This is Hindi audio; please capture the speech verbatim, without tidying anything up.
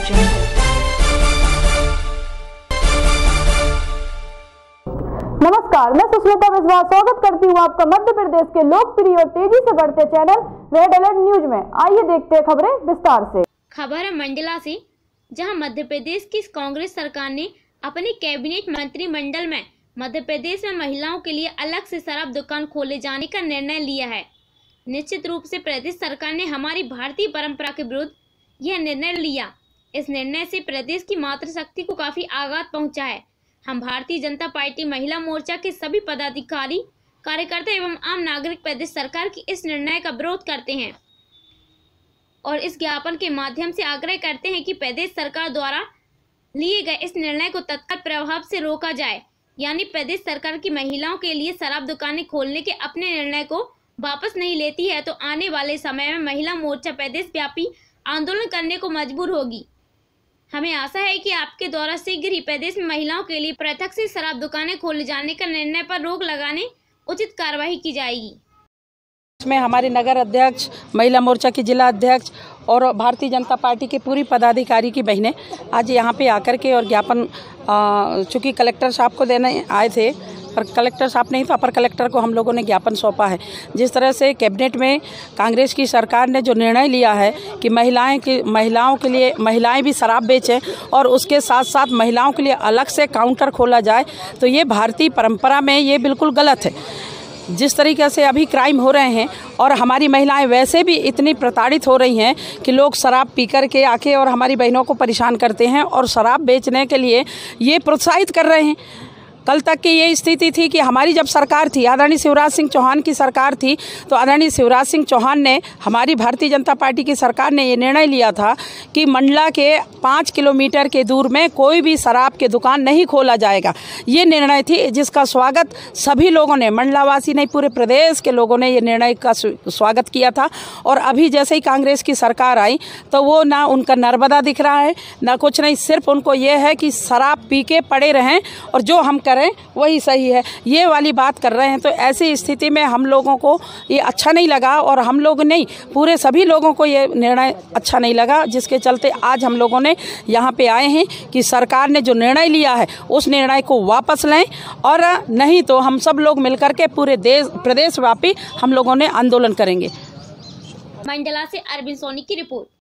नमस्कार, मैं सुष्मिता विश्वास स्वागत करती हूँ आपका मध्य प्रदेश के लोकप्रिय और तेजी से बढ़ते चैनल रेड अलर्ट न्यूज में। आइए देखते हैं खबरें विस्तार से। खबर है मंडला से, जहां मध्य प्रदेश की कांग्रेस सरकार ने अपने कैबिनेट मंत्रिमंडल में मध्य प्रदेश में महिलाओं के लिए अलग से शराब दुकान खोले जाने का निर्णय लिया है। निश्चित रूप से प्रदेश सरकार ने हमारी भारतीय परंपरा के विरुद्ध यह निर्णय लिया। इस निर्णय से प्रदेश की मातृशक्ति को काफी आघात पहुंचा है। हम भारतीय जनता पार्टी महिला मोर्चा के सभी पदाधिकारी, कार्यकर्ता एवं आम नागरिक प्रदेश सरकार की इस निर्णय का विरोध करते हैं और इस ज्ञापन के माध्यम से आग्रह करते हैं कि प्रदेश सरकार द्वारा लिए गए इस निर्णय को तत्काल प्रभाव से रोका जाए, यानी प्रदेश सरकार की महिलाओं के लिए शराब दुकानें खोलने के अपने निर्णय को वापस नहीं लेती है तो आने वाले समय में महिला मोर्चा प्रदेश व्यापी आंदोलन करने को मजबूर होगी। हमें आशा है कि आपके द्वारा शीघ्र ही प्रदेश में महिलाओं के लिए पृथक से शराब दुकानें खोले जाने का निर्णय पर रोक लगाने उचित कार्रवाई की जाएगी। इसमें हमारे नगर अध्यक्ष, महिला मोर्चा की जिला अध्यक्ष और भारतीय जनता पार्टी के पूरी पदाधिकारी की बहनें आज यहाँ पे आकर के और ज्ञापन चूँकि कलेक्टर साहब को देने आए थे, पर कलेक्टर साहब नहीं तो अपर कलेक्टर को हम लोगों ने ज्ञापन सौंपा है। जिस तरह से कैबिनेट में कांग्रेस की सरकार ने जो निर्णय लिया है कि महिलाएं की महिलाओं के लिए महिलाएं भी शराब बेचें और उसके साथ साथ महिलाओं के लिए अलग से काउंटर खोला जाए, तो ये भारतीय परंपरा में ये बिल्कुल गलत है। जिस तरीके से अभी क्राइम हो रहे हैं और हमारी महिलाएं वैसे भी इतनी प्रताड़ित हो रही हैं कि लोग शराब पी कर के आके और हमारी बहनों को परेशान करते हैं और शराब बेचने के लिए ये प्रोत्साहित कर रहे हैं। कल तक की ये स्थिति थी कि हमारी जब सरकार थी, आदरणीय शिवराज सिंह चौहान की सरकार थी, तो आदरणीय शिवराज सिंह चौहान ने, हमारी भारतीय जनता पार्टी की सरकार ने ये निर्णय लिया था कि मंडला के पाँच किलोमीटर के दूर में कोई भी शराब की दुकान नहीं खोला जाएगा। ये निर्णय थी जिसका स्वागत सभी लोगों ने, मंडलावासी नहीं पूरे प्रदेश के लोगों ने ये निर्णय का स्वागत किया था। और अभी जैसे ही कांग्रेस की सरकार आई तो वो ना उनका नर्मदा दिख रहा है ना कुछ नहीं, सिर्फ उनको ये है कि शराब पी के पड़े रहें और जो हम करें वही सही है, ये वाली बात कर रहे हैं। तो ऐसी स्थिति में हम लोगों को ये अच्छा नहीं लगा और हम लोग नहीं, पूरे सभी लोगों को ये निर्णय अच्छा नहीं लगा, जिसके चलते आज हम लोगों ने यहाँ पे आए हैं कि सरकार ने जो निर्णय लिया है उस निर्णय को वापस लें और नहीं तो हम सब लोग मिलकर के पूरे देश प्रदेशव्यापी हम लोगों ने आंदोलन करेंगे। मंडला से अरविंद सोनी की रिपोर्ट।